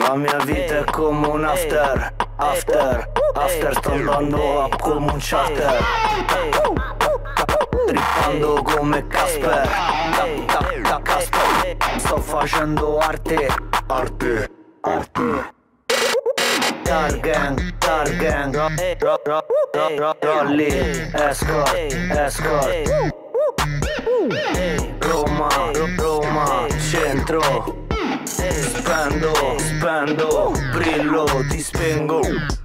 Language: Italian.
La mia vita è come un after, sto andando up come un charter, trippando come Casper, Casper. Sto facendo arte. Targang, Rolly, Escort, Roma, centro. Spendo, brillo, ti spengo.